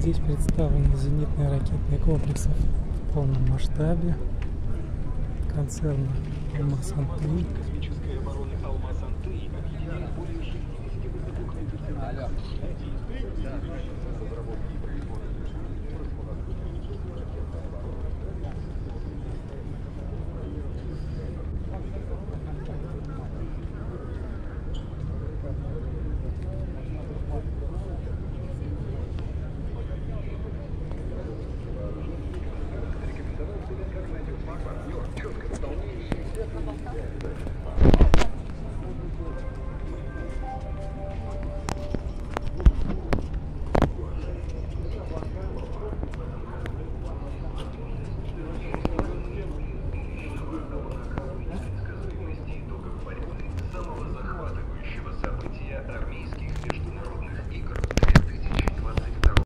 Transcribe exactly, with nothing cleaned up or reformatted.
Здесь представлены зенитные ракетные комплексы в полном масштабе концерна Алмаз Антей.